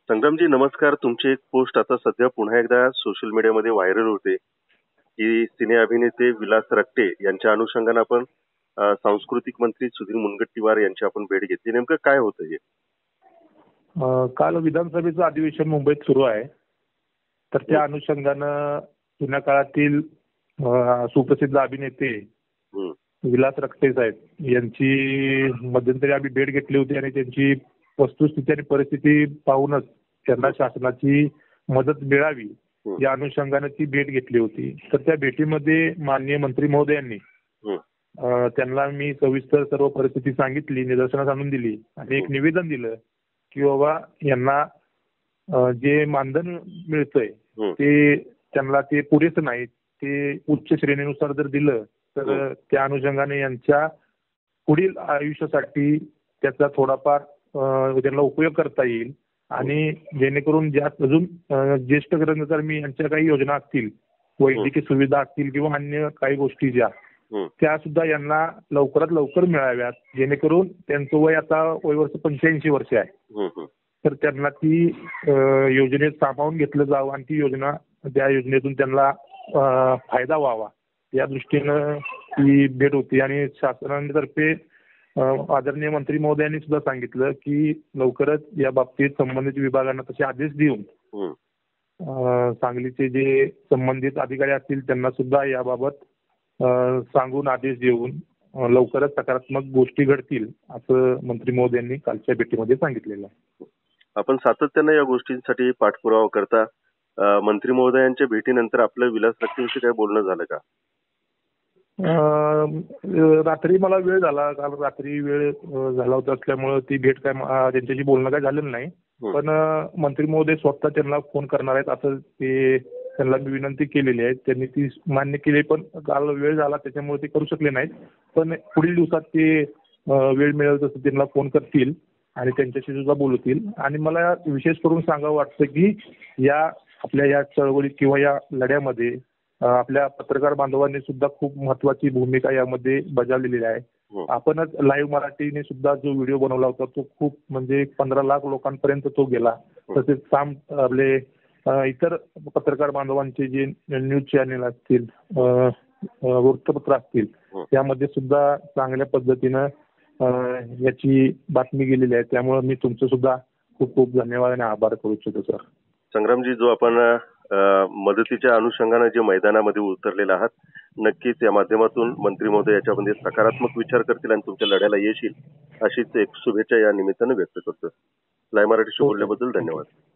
संग्रामजी नमस्कार. तुमची एक पोस्ट आता सध्या पुन्हा एकदा सोशल मीडियामध्ये व्हायरल होते की सिने अभिनेते विलास रक्टे यांच्या अनुषंगाने आपण सांस्कृतिक मंत्री सुधीर मुनगंटीवार यांची आपण भेट घेतली. नेमकं काय होतं हे? काल विधानसभेचं अधिवेशन मुंबईत सुरू आहे. तर त्या अनुषंगानं जुन्या काळातील सुप्रसिद्ध अभिनेते विलास रक्टे साहेब यांची मध्यंतरी आम्ही भेट घेतली होती आणि त्यांची वस्तुस्थिती आणि परिस्थिती पाहूनच त्यांना शासनाची मदत मिळावी या अनुषंगाने ती भेट घेतली होती. तर त्या भेटीमध्ये माननीय मंत्री महोदयांनी त्यांना मी सविस्तर सर्व परिस्थिती सांगितली, निदर्शनास आणून दिली आणि एक निवेदन दिलं की बाबा यांना जे मानधन मिळतंय ते त्यांना ते पुरेसं नाही, ते उच्च श्रेणीनुसार जर दिलं तर त्या अनुषंगाने यांच्या पुढील आयुष्यासाठी त्याचा थोडाफार त्यांना उपयोग करता येईल आणि जेणेकरून ज्या अजून ज्येष्ठ कर्मचारी यांच्या काही योजना असतील, वैद्यकीय सुविधा असतील किंवा अन्य काही गोष्टी ज्या त्या सुद्धा यांना लवकरात लवकर मिळाव्यात, जेणेकरून त्यांचं वय आता वर्ष 85 वर्ष आहे. तर त्यांना ती योजनेत सामावून घेतलं जावं आणि ती योजना त्या योजनेतून त्यांना फायदा व्हावा या दृष्टीनं ही भेट होती. आणि शासनातर्फे आदरणीय मंत्री महोदयांनी सुद्धा सांगितलं की लवकरच या बाबतीत संबंधित विभागांना तसे आदेश देऊन सांगलीचे जे संबंधित अधिकारी असतील त्यांना सुद्धा याबाबत सांगून आदेश देऊन लवकरच सकारात्मक गोष्टी घडतील असं मंत्री महोदयांनी कालच्या भेटीमध्ये सांगितलेलं आहे. आपण सातत्याने या गोष्टींसाठी पाठपुरावा करता. मंत्री महोदयांच्या भेटीनंतर आपलं विलास रक्टेंशी काय बोलणं झालं का? रात्री मला वेळ झाला, काल रात्री वेळ झाला होता असल्यामुळे ती भेट काय त्यांच्याशी बोलणं काय झालेलं नाही. पण मंत्री महोदय स्वतः त्यांना फोन करणार आहेत असं ते त्यांना मी विनंती केलेली आहे. त्यांनी ती मान्य केली, पण काल वेळ झाला त्याच्यामुळे ते करू शकले नाहीत. पण पुढील दिवसात ते वेळ मिळेल तसं त्यांना फोन करतील आणि त्यांच्याशी सुद्धा बोलतील. आणि मला विशेष करून सांगावं वाटतं की या आपल्या या चळवळीत किंवा या लढ्यामध्ये आपल्या पत्रकार बांधवांनी सुद्धा खूप महत्वाची भूमिका यामध्ये बजावलेली आहे. आपणच लाईव्ह मराठीने सुद्धा जो व्हिडिओ बनवला होता तो खूप म्हणजे 15 लाख लोकांपर्यंत तो गेला. तसेच आपले इतर पत्रकार बांधवांचे जे न्यूज चॅनेल असतील, वृत्तपत्र असतील त्यामध्ये सुद्धा चांगल्या पद्धतीनं याची बातमी गेलेली आहे. त्यामुळे मी तुमचं सुद्धा खूप खूप धन्यवाद आणि आभार करू इच्छितो सर. संग्रामजी, जो आपण मदतीच्या अनुषंगाने जे मैदानामध्ये उतरलेले आहात, नक्कीच या माध्यमातून मंत्री महोदय याच्यामध्ये सकारात्मक विचार करतील आणि तुमच्या लढ्याला यश येईल अशीच एक शुभेच्छा या निमित्तानं व्यक्त करतो. लाईव्ह मराठीशी बोलल्याबद्दल धन्यवाद.